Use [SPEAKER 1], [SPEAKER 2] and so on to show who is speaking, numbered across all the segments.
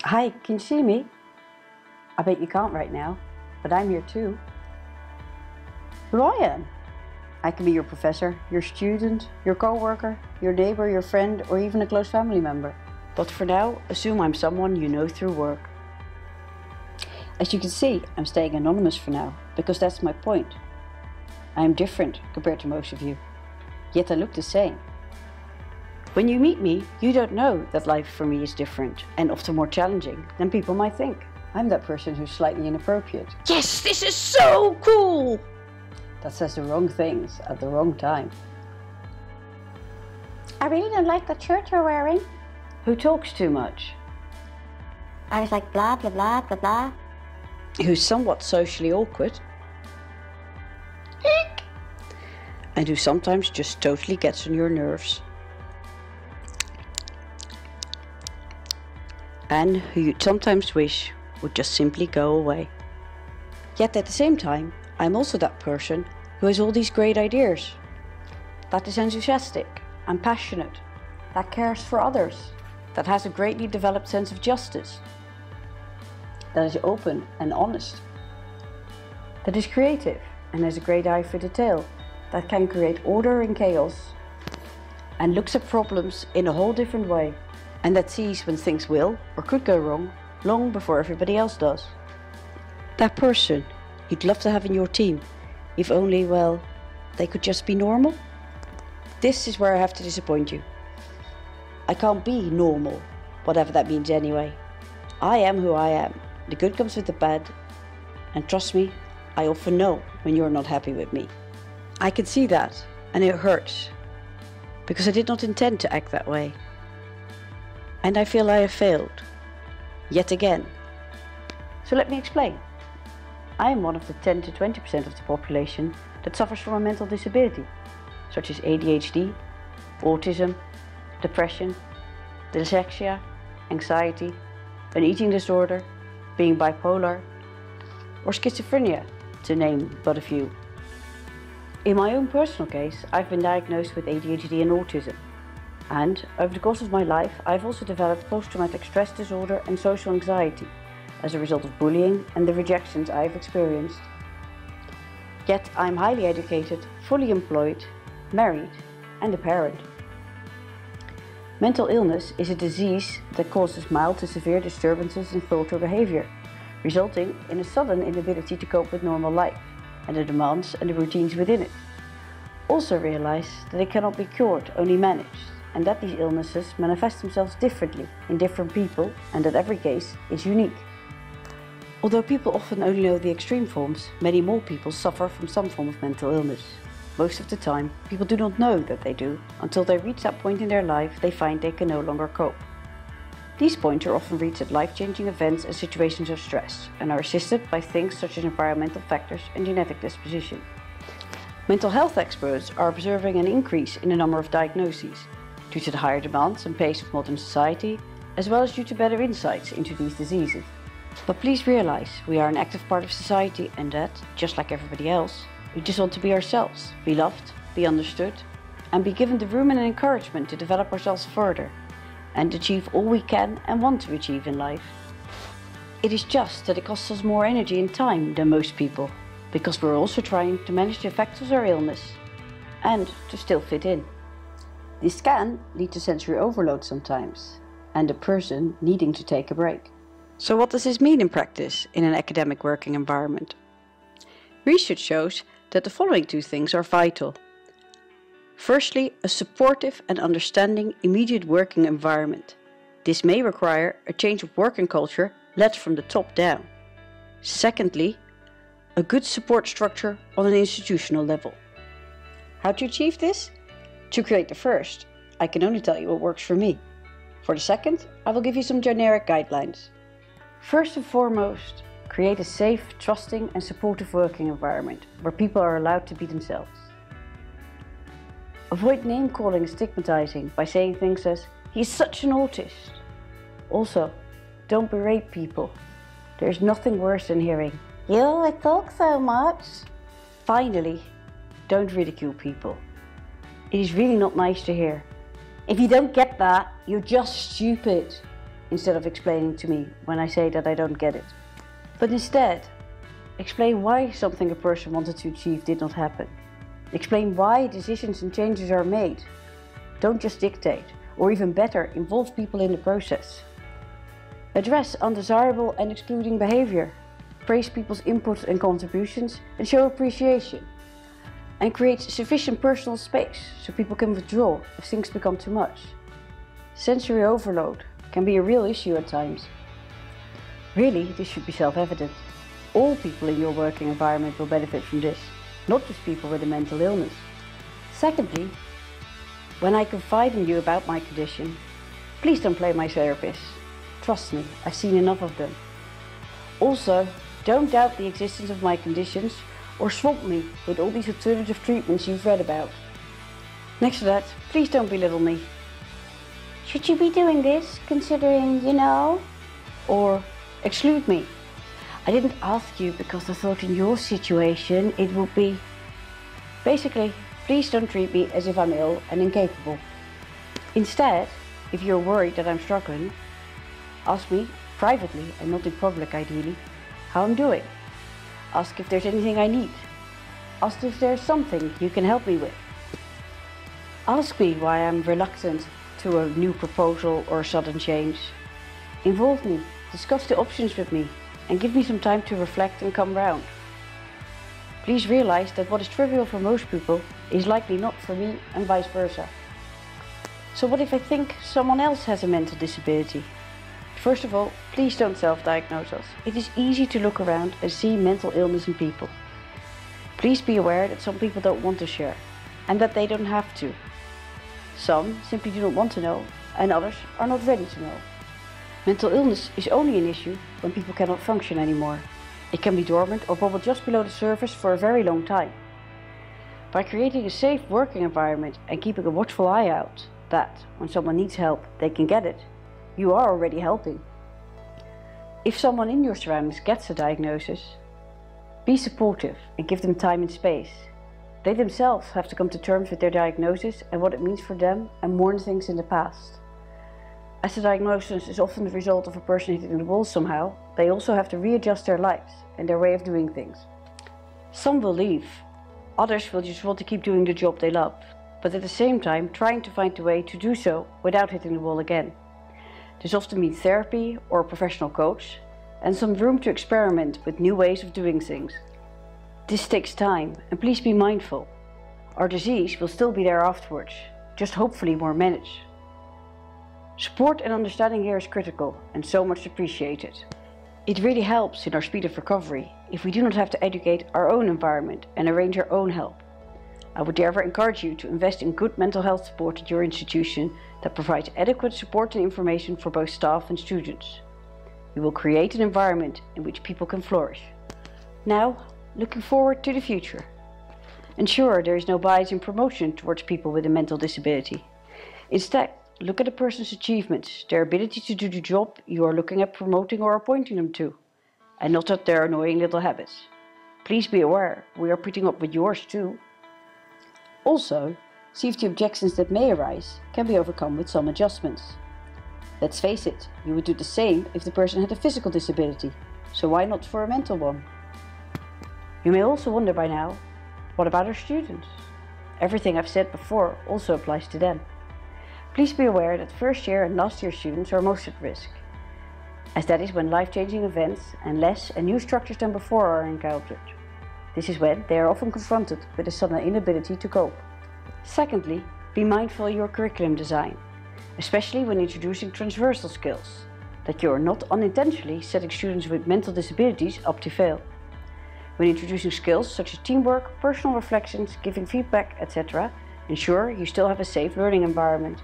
[SPEAKER 1] Hi, can you see me? I bet you can't right now, but I'm here too. Who I am? I can be your professor, your student, your co-worker, your neighbor, your friend, or even a close family member. But for now, assume I'm someone you know through work. As you can see, I'm staying anonymous for now, because that's my point. I am different compared to most of you, yet I look the same. When you meet me, you don't know that life for me is different and often more challenging than people might think. I'm that person who's slightly inappropriate. Yes, this is so cool! That says the wrong things at the wrong time.
[SPEAKER 2] I really don't like that shirt you're wearing.
[SPEAKER 1] Who talks too much?
[SPEAKER 2] I was like blah blah blah blah blah.
[SPEAKER 1] Who's somewhat socially awkward. And who sometimes just totally gets on your nerves. And who you sometimes wish would just simply go away. Yet at the same time, I'm also that person who has all these great ideas, that is enthusiastic and passionate, that cares for others, that has a greatly developed sense of justice, that is open and honest, that is creative and has a great eye for detail, that can create order in chaos and looks at problems in a whole different way, and that sees when things will or could go wrong long before everybody else does. That person you'd love to have in your team, if only, well, they could just be normal. This is where I have to disappoint you. I can't be normal, whatever that means anyway. I am who I am. The good comes with the bad, and trust me, I often know when you're not happy with me. I can see that, and it hurts, because I did not intend to act that way. And I feel I have failed, yet again. So let me explain. I am one of the 10 to 20% of the population that suffers from a mental disability, such as ADHD, autism, depression, dyslexia, anxiety, an eating disorder, being bipolar, or schizophrenia, to name but a few. In my own personal case, I've been diagnosed with ADHD and autism. And over the course of my life, I've also developed post-traumatic stress disorder and social anxiety as a result of bullying and the rejections I've experienced. Yet I'm highly educated, fully employed, married, and a parent. Mental illness is a disease that causes mild to severe disturbances in thought or behavior, resulting in a sudden inability to cope with normal life and the demands and the routines within it. Also realize that it cannot be cured, only managed, and that these illnesses manifest themselves differently in different people and that every case is unique. Although people often only know the extreme forms, many more people suffer from some form of mental illness. Most of the time, people do not know that they do until they reach that point in their life they find they can no longer cope. These points are often reached at life-changing events and situations of stress and are assisted by things such as environmental factors and genetic disposition. Mental health experts are observing an increase in the number of diagnoses due to the higher demands and pace of modern society, as well as due to better insights into these diseases. But please realize we are an active part of society and that, just like everybody else, we just want to be ourselves, be loved, be understood, and be given the room and encouragement to develop ourselves further and achieve all we can and want to achieve in life. It is just that it costs us more energy and time than most people, because we're also trying to manage the effects of our illness and to still fit in. This can lead to sensory overload sometimes, and a person needing to take a break. So what does this mean in practice in an academic working environment? Research shows that the following two things are vital. Firstly, a supportive and understanding immediate working environment. This may require a change of working culture led from the top down. Secondly, a good support structure on an institutional level. How to achieve this? To create the first, I can only tell you what works for me. For the second, I will give you some generic guidelines. First and foremost, create a safe, trusting and supportive working environment where people are allowed to be themselves. Avoid name calling and stigmatizing by saying things as, "He's such an autist." Also, don't berate people. There's nothing worse than hearing, "You always talk so much." Finally, don't ridicule people. It is really not nice to hear, "If you don't get that, you're just stupid." instead of explaining to me when I say that I don't get it. But instead, explain why something a person wanted to achieve did not happen. Explain why decisions and changes are made. Don't just dictate, or even better, involve people in the process. Address undesirable and excluding behavior. Praise people's input and contributions and show appreciation. And create sufficient personal space so people can withdraw if things become too much. Sensory overload can be a real issue at times. Really, this should be self-evident. All people in your working environment will benefit from this, not just people with a mental illness. Secondly, when I confide in you about my condition, please don't play my therapist. Trust me, I've seen enough of them. Also, don't doubt the existence of my conditions or swamp me with all these alternative treatments you've read about. Next to that, please don't belittle me.
[SPEAKER 2] Should you be doing this, considering,
[SPEAKER 1] Or exclude me. I didn't ask you because I thought in your situation it would be... Basically, please don't treat me as if I'm ill and incapable. Instead, if you're worried that I'm struggling, ask me privately and not in public ideally, how I'm doing. Ask if there's anything I need. Ask if there's something you can help me with. Ask me why I'm reluctant to a new proposal or a sudden change. Involve me, discuss the options with me, and give me some time to reflect and come round. Please realize that what is trivial for most people is likely not for me, and vice versa. So what if I think someone else has a mental disability? First of all, please don't self-diagnose us. It is easy to look around and see mental illness in people. Please be aware that some people don't want to share, and that they don't have to. Some simply do not want to know, and others are not ready to know. Mental illness is only an issue when people cannot function anymore. It can be dormant or bubble just below the surface for a very long time. By creating a safe working environment and keeping a watchful eye out, that when someone needs help, they can get it, you are already helping. If someone in your surroundings gets a diagnosis, be supportive and give them time and space. They themselves have to come to terms with their diagnosis and what it means for them and mourn things in the past. As the diagnosis is often the result of a person hitting the wall somehow, they also have to readjust their lives and their way of doing things. Some will leave, others will just want to keep doing the job they love, but at the same time trying to find a way to do so without hitting the wall again. This often means therapy or a professional coach and some room to experiment with new ways of doing things. This takes time, and please be mindful. Our disease will still be there afterwards, just hopefully more managed. Support and understanding here is critical and so much appreciated. It really helps in our speed of recovery if we do not have to educate our own environment and arrange our own help. I would therefore encourage you to invest in good mental health support at your institution that provides adequate support and information for both staff and students. We will create an environment in which people can flourish. Now, looking forward to the future. Ensure there is no bias in promotion towards people with a mental disability. Instead, look at a person's achievements, their ability to do the job you are looking at promoting or appointing them to, and not at their annoying little habits. Please be aware, we are putting up with yours too. Also, see if the objections that may arise can be overcome with some adjustments. Let's face it, you would do the same if the person had a physical disability, so why not for a mental one? You may also wonder by now, what about our students? Everything I've said before also applies to them. Please be aware that first year and last year students are most at risk, as that is when life-changing events and less and new structures than before are encountered. This is when they are often confronted with a sudden inability to cope. Secondly, be mindful of your curriculum design, especially when introducing transversal skills, that you are not unintentionally setting students with mental disabilities up to fail. When introducing skills such as teamwork, personal reflections, giving feedback, etc., ensure you still have a safe learning environment.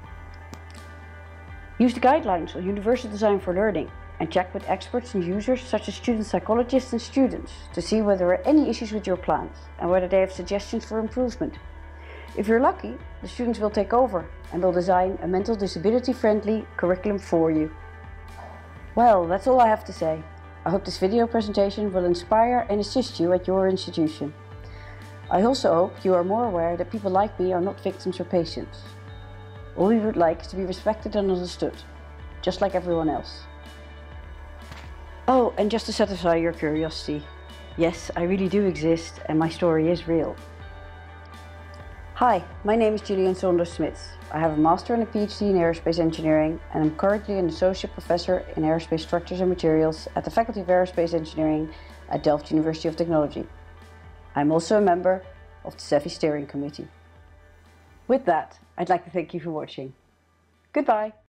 [SPEAKER 1] Use the guidelines on universal design for learning and check with experts and users such as student psychologists and students to see whether there are any issues with your plans and whether they have suggestions for improvement. If you're lucky, the students will take over and will design a mental disability-friendly curriculum for you. Well, that's all I have to say. I hope this video presentation will inspire and assist you at your institution. I also hope you are more aware that people like me are not victims or patients. All we would like is to be respected and understood, just like everyone else. Oh, and just to satisfy your curiosity, yes, I really do exist and my story is real. Hi, my name is Saunders-Smits. I have a Master and a PhD in Aerospace Engineering and I'm currently an Associate Professor in Aerospace Structures and Materials at the Faculty of Aerospace Engineering at Delft University of Technology. I'm also a member of the SEFI Steering Committee. With that, I'd like to thank you for watching. Goodbye!